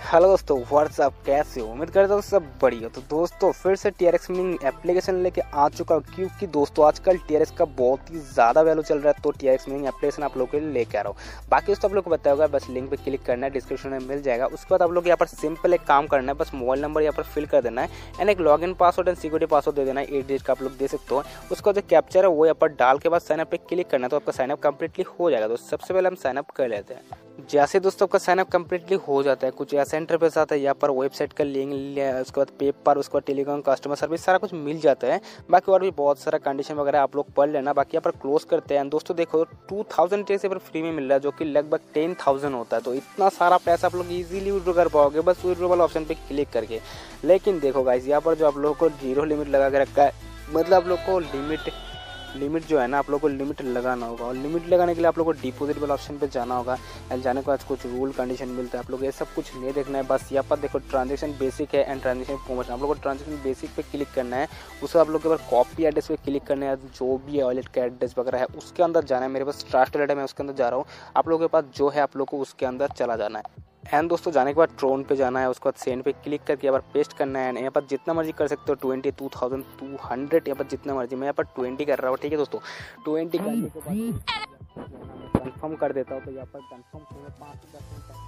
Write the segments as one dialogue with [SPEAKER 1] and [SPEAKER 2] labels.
[SPEAKER 1] Hello दोस्तों, WhatsApp, कैसे हो? उम्मीद करता हूँ सब बढ़िया। तो दोस्तों फिर से TRX मीनिंग एप्लीकेशन लेके आ चुका हूँ, क्योंकि दोस्तों आजकल TRX का बहुत ही ज़्यादा वैल्यू चल रहा है। तो TRX मीनिंग एप्लीकेशन आप लोगों के लिए लेके आ रहा हूँ। बाकी दोस्तों आप लोग को बताया होगा, बस लिंक पे क्लिक करना है, डिस्क्रिप्शन में मिल जाएगा। उसके बाद आप लोग यहाँ पर सिंपल एक काम करना है, बस मोबाइल नंबर यहाँ पर फिल कर देना है एंड एक login password and security password दे देना है। 8 डिजिट का आप लोग दे सकते हो। उसका जो कैप्चर है वो यहाँ पर डाल के बाद साइनअप पे क्लिक करना है, तो आपका साइनअप कंप्लीटली हो जाएगा। तो सबसे पहले हम साइनअप कर लेते हैं। जैसे दोस्तों आपका साइनअप कंप्लीटली हो जाता है, कुछ ऐसा इंटरफेस आता है। यहाँ पर वेबसाइट का लिंक, उसके बाद पेपर, उसके बाद टेलीग्राम, कस्टमर सर्विस, सारा कुछ मिल जाता है। बाकी और भी बहुत सारा कंडीशन वगैरह आप लोग पढ़ लेना। बाकी यहाँ पर क्लोज करते हैं। दोस्तों देखो 2000 TRX पर फ्री में मिल रहा है, जो कि लगभग 10,000 होता है। तो इतना सारा पैसा आप लोग इजीली विड्रॉ कर पाओगे बस विड्रॉ वाला ऑप्शन पे क्लिक करके। लेकिन देखो गाइस, यहाँ पर जो आप लोगों को 0 लिमिट लगा के रखा है, मतलब आप लोग को लिमिट जो है ना, आप लोग को लिमिट लगाना होगा। और लिमिट लगाने के लिए आप लोग को डिपॉजिट वाला ऑप्शन पे जाना होगा एंड जाने के बाद कुछ रूल कंडीशन मिलता है। आप लोग ये सब कुछ नहीं देखना है। बस यहाँ पर देखो ट्रांजेक्शन बेसिक है एंड ट्रांजेक्शन प्रमोशन। आप लोग को ट्रांजेक्शन बेसिक पे क्लिक करना है। उसके आप लोग के पास कॉपी एड्रेस पे क्लिक करना है। जो भी वॉलेट का एड्रेस वगैरह है उसके अंदर जाना है। मेरे पास ट्रस्ट वॉलेट है, मैं उसके अंदर जा रहा हूँ। आप लोगों के पास जो है आप लोग को उसके अंदर चला जाना है। एंड दोस्तों जाने के बाद ट्रोन पे जाना है। उसके बाद सेंड पे क्लिक करके यहाँ पर पेस्ट करना है। यहाँ पर जितना मर्जी कर सकते हो, 22,200 यहाँ पर जितना मर्जी। मैं यहाँ पर 20 कर रहा हूँ, ठीक है दोस्तों। 20 करने के बाद कंफर्म कर देता हूँ। तो यहाँ पर कंफर्म होगा 5 से 10 मिनट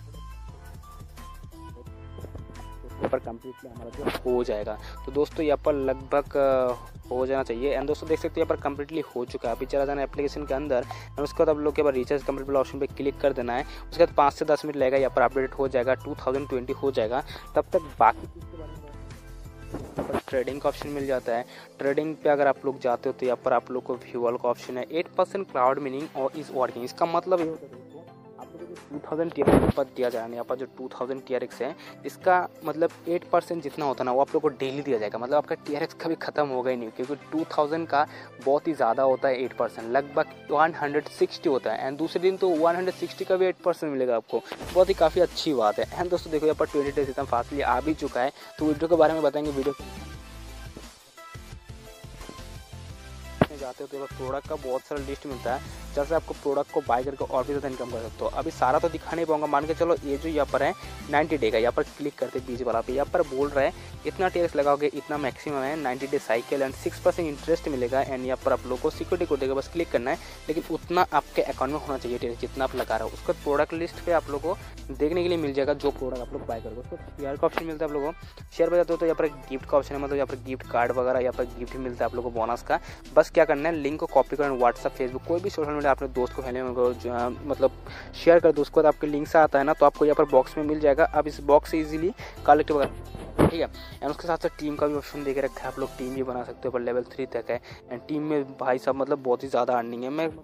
[SPEAKER 1] पर कम्प्लीटली हमारा जो हो जाएगा। तो दोस्तों यहाँ पर लगभग हो जाना चाहिए। एंड दोस्तों देख सकते हो यहाँ पर कम्प्लीटली हो चुका है। अभी चला जाना है एप्लीकेशन के अंदर एंड उसके बाद आप लोग के बाद रिचार्ज कंप्लीट वाला ऑप्शन पे क्लिक कर देना है। उसके बाद 5 से 10 मिनट लगेगा, यहाँ पर अपडेट हो जाएगा, 2020 हो जाएगा। तब तक बाकी चीज़ के बारे में ट्रेडिंग का ऑप्शन मिल जाता है। ट्रेडिंग पे अगर आप लोग जाते हो तो यहाँ पर आप लोग को फ्यूअल का ऑप्शन है। 8% क्लाउड मीनिंग और इज वर्किंग। इसका मतलब ये होता है आप लोगों को 2000 TRX पर दिया जाएगा। यहाँ पर जो 2000 TRX है, इसका मतलब 8% जितना होता है ना, वो आप लोग को डेली दिया जाएगा। मतलब आपका TRX कभी खत्म होगा ही नहीं, क्योंकि 2000 का बहुत ही ज़्यादा होता है। 8% लगभग 160 होता है एंड दूसरे दिन तो 160 का भी 8% मिलेगा आपको। बहुत ही काफ़ी अच्छी बात है। एंड दोस्तों देखो यहाँ पर 20 डेज इतना फास्टली आ भी चुका है। तो वीडियो के बारे में बताएंगे। वीडियो जाते हो तो प्रोडक्ट का बहुत सारा लिस्ट मिलता है, जैसे आपको प्रोडक्ट को बाय करके और भी ज़्यादा इनकम कर सकते हो। अभी सारा तो दिखा नहीं पाऊंगा, मान के चलो ये जो यहाँ पर है 90 डे का, यहाँ पर क्लिक करते बीच वाला पे, यहाँ पर बोल रहा है इतना TRX लगाओगे इतना मैक्सिमम है, 90 डे साइकिल एंड 6% इंटरेस्ट मिलेगा। एंड यहाँ पर आप लोग को सिक्योरिटी को देगा, बस क्लिक करना है। लेकिन उतना आपके अकाउंट में होना चाहिए TRX जितना आप लगा रहे हो। उसका प्रोडक्ट लिस्ट पे आप लोग को देखने के लिए मिल जाएगा जो प्रोडक्ट आप लोग बाय करोगे। उसको शेयर का ऑप्शन मिलता है आप लोगों को। शेयर बजाते हो तो यहाँ पर गिफ्ट का ऑप्शन है, मतलब यहाँ पर गिफ्ट कार्ड वगैरह, यहाँ पर गिफ्ट मिलता है आप लोग को बोनस का। बस क्या करना है, लिंक को कॉपी करना, व्हाट्सअप, फेसबुक, कोई भी सोशल मीडिया अपने दोस्त को फैले मतलब शेयर कर दो। उसके बाद आपके लिंक से आता है ना, तो आपको यहाँ पर बॉक्स में मिल जाएगा। अब इस बॉक्स से इजीली कलेक्ट वगैरह, ठीक है। एंड उसके साथ साथ टीम का भी ऑप्शन दे के रखा है। आप लोग टीम भी बना सकते हो, पर लेवल 3 तक है। एंड टीम में भाई साहब मतलब बहुत ही ज़्यादा अर्निंग है। मैं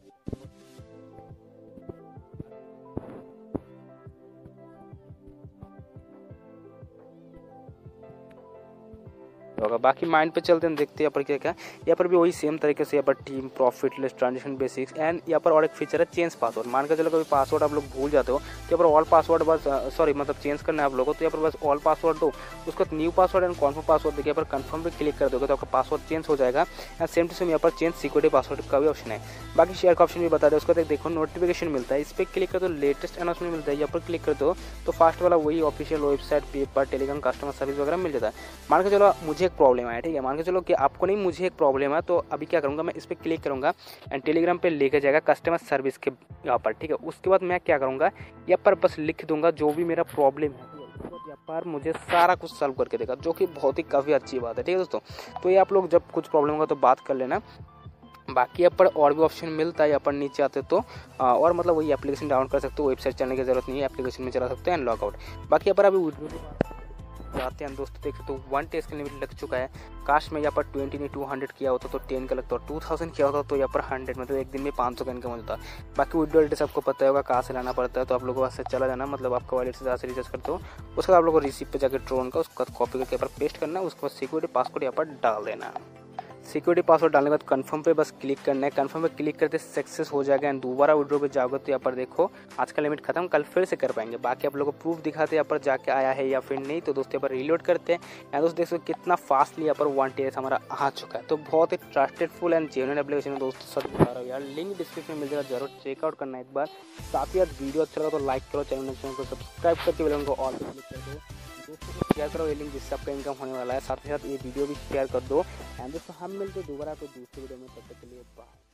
[SPEAKER 1] होगा। बाकी माइंड पे चलते हैं, देखते हैं यहाँ पर क्या क्या। यहाँ पर भी वही सेम तरीके से यहाँ पर team, profit list, transaction basics and यहाँ पर और एक फीचर है चेंज पासवर्ड। मान के चलो कभी पासवर्ड आप लोग भूल जाते हो तो यहाँ पर ऑल पासवर्ड बस मतलब चेंज करना है आप लोगों को। तो यहाँ पर बस ऑल पासवर्ड दो, उसका new password and confirm password देखिए, यहाँ पर कन्फर्म पे क्लिक कर दोगे तो आपका पासवर्ड चेंज हो जाएगा। एंड सेम टू सेम यहाँ पर चेंज सिक्योरिटी पासवर्ड का भी ऑप्शन है। बाकी शेयर का ऑप्शन भी बता दो। उसका देखो नोटिफिकेशन मिलता है, इस पर क्लिक कर दो, लेटेस्ट अनाउंसमेंट मिलता है, यहाँ पर क्लिक कर दो तो फास्ट वाला वही official website, paper, Telegram, customer service वगैरह मिल जाता है। मान के चलो मुझे एक प्रॉब्लम आया, ठीक है, मान के चलो कि आपको नहीं, मुझे एक प्रॉब्लम है। तो अभी क्या करूंगा, मैं इस पर क्लिक करूंगा एंड टेलीग्राम पे लेके जाएगा कस्टमर सर्विस के यहाँ पर, ठीक है। उसके बाद मैं क्या करूंगा, यहाँ पर बस लिख दूंगा जो भी मेरा प्रॉब्लम है, यहाँ पर मुझे सारा कुछ सॉल्व करके देगा, जो कि बहुत ही काफ़ी अच्छी बात है, ठीक है दोस्तों। तो ये आप लोग जब कुछ प्रॉब्लम होगा तो बात कर लेना। बाकी यहाँ पर और भी ऑप्शन मिलता है, यहाँ पर नीचे आते तो और मतलब वही एप्लीकेशन डाउनलोड कर सकते हो, वेबसाइट चलने की जरूरत नहीं है, एप्लीकेशन में चला सकते हैं एंड लॉगआउट। बाकी यहाँ पर अभी जाते हैं दोस्तों, देख सकते हो 1 TRX का लिमिट लग चुका है। काश में यहाँ पर 20 नहीं 200 किया होता तो 10 का लगता, और 2000 किया होता तो यहाँ पर 100, मतलब एक दिन में 500 का इनकम होता। बाकी विड्रॉल एड्रेस आपको पता होगा कहाँ से लाना पड़ता है, तो आप लोगों को वहाँ से चला जाना, मतलब आपका वॉलेट से जहाँ से रिचार्ज करते हो उसके बाद आप लोग को रिसीप पे जाकर ट्रोन का उसका कॉपी करके यहाँ पर पेस्ट करना, उसके बाद सिक्योरिटी पासवर्ड यहाँ पर डाल देना। सिक्योरिटी पासवर्ड डालने के बाद कंफर्म पे बस क्लिक करना है। कंफर्म पे क्लिक करते सक्सेस हो जाएगा एंड दोबारा विड्रॉ पे जाओगे तो यहाँ पर देखो आज का लिमिट खत्म, कल फिर से कर पाएंगे। बाकी आप लोगों को प्रूफ दिखाते हैं यहाँ पर जाके आया है या फिर नहीं। तो दोस्तों यहाँ पर रीलोड करते हैं या दोस्तों देखो कितना फास्टली यहाँ पर 1 TRX हमारा आ चुका है। तो बहुत ही ट्रस्टेडफुल एंड जेन्युइन एप्लीकेशन है दोस्तों, सच बता रहा हूँ यार। लिंक डिस्क्रिप्शन में मिल जाएगा, जरूर चेकआउट करना एक बार। साथ ही यार वीडियो अच्छा लगा तो लाइक करो, चैनल को सब्सक्राइब करके बेल आइकन को ऑल पे क्लिक कर दो, दोस्तों को शेयर करो ये लिंक जिससे आपका इनकम होने वाला है। साथ ही साथ ये वीडियो भी शेयर कर दो एंड दोस्तों हम मिलते दोबारा तो दूसरी वीडियो में, तब तक के लिए बाय।